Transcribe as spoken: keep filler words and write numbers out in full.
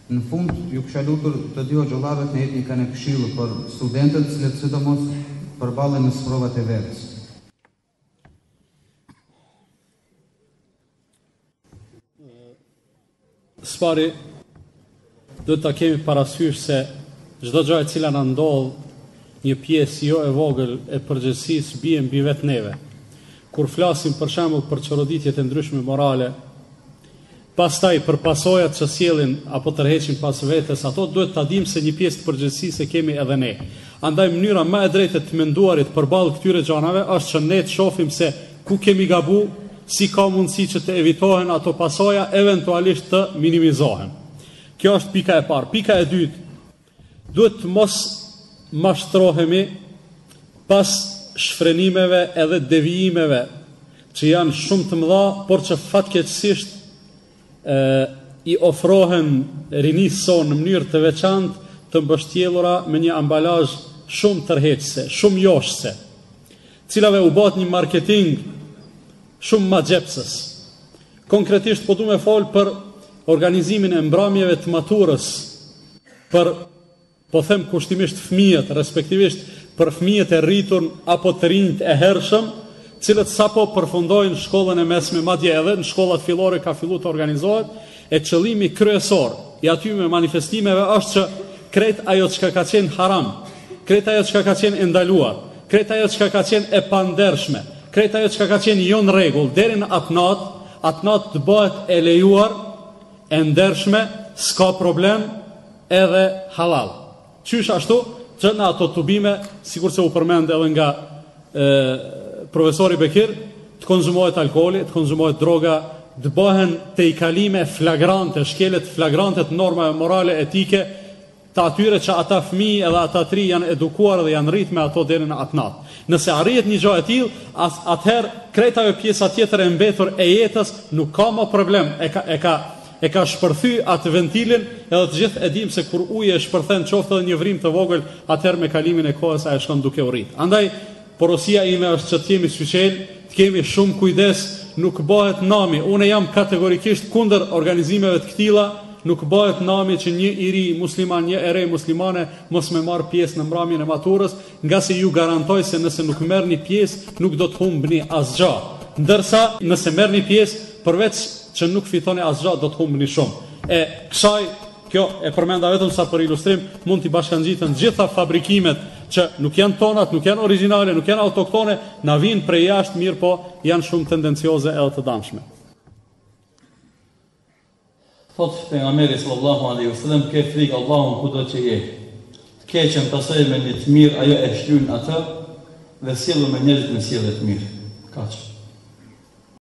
Në fund, ju kisha lutur të dy hoxhallarët në jepni kanë këshillu për studentët, cilët sidomos përballen me provat e verës. Spari, do të kemi parasysh se çdo gjë e cila na ndodh, një pjesë jo e vogël e përgjegjësisë bie mbi vetë neve. Kur flasim për shembull për çorroditjet e ndryshme morale, pastaj për pasojat që sjellin apo tërheqin pas vetes, ato duhet ta dimë se një pjesë të përgjegjësisë e kemi edhe ne. Andaj mënyra më e drejtë të menduarit përballë këtyre gjanave është që ne të shohim se ku kemi gabu, si ka mundësi që të evitohen ato pasoja, eventualisht të minimizohen. Kjo është pika e parë. Pika e dytë, duhet të mos mashtrohemi pas shfrenimeve edhe devijimeve që janë shumë të mëdha, por që fatkeqësisht e, i ofrohen rinisë sonë në mënyrë të veçantë, të mbështjellura me një ambalazh shumë tërheqëse, shumë joshse, cilave u bët një marketing shumë ma gjepsës. Konkretisht po du me folë për organizimin e mbrëmjeve të maturës, për, po them kushtimisht fëmijët, respektivisht për fëmijët e rritur apo të rinjt e hershëm, cilët sapo përfundojnë shkollën e mesme, madje edhe në shkollat fillore ka filluar të organizohet, e qëllimi kryesor i atyre manifestimeve është që krejt ajo çka ka qenë haram, krejt ajo çka ka qenë e ndaluar, krejt ajo çka ka qenë e pandershme, krejt ajo çka ka qenë jo në rregull, deri në atë natë, atë natë të bëhet e lejuar, e ndershme, s'ka problem, edhe halal. Qysh ashtu që në ato tubime, sikur se u përmend edhe nga e, profesori Bekir, të konsumohet alkooli, të konsumohet droga, të bëhen te i kalime flagrante, shkelet flagrante të normave morale etike të atyre që ata fëmijë edhe ata tri janë edukuar dhe janë rrit me ato deri në atë natë. Nëse arrihet një gjë e tillë, atëherë krejt ajo pjesa tjetër e mbetur e jetës nuk ka më problem, e ka e ka e ka shpërthy atë ventilin, edhe të gjithë e dim se kur uji e shpërthen qoftë edhe një vrim të vogël, atëherë me kalimin e kohës ai shkon duke u rrit. Andaj porosia ime është që të jemi syçel, të kemi shumë kujdes, nuk bëhet nami. Unë jam kategorikisht kundër organizimeve të këtilla, nuk bëhet nami që një i ri musliman, një e re muslimane mos me marr pjesë në mbrëmjen e maturës, nga se ju garantoj se nëse nuk merrni pjesë, nuk do të humbni asgjë. Ndërsa nëse merrni pjesë, përveç që nuk fitoni asgjë, do të humbni shumë. E kësaj, kjo e përmenda vetëm sa për ilustrim, mund t'i bashkangjiten gjitha fabrikimet që nuk janë tonat, nuk janë origjinale, nuk janë autoktone, na vinë prej jashtë, mirë po janë shumë tendencioze edhe të damshme. Thot pejgamberi sallallahu alaihi wasallam, ke frikë Allahun kudo që je. Të keqen pasojë me një të mirë, ajo e shlyn atë dhe sjellë me njerëz me sjellje të mirë. Kaq.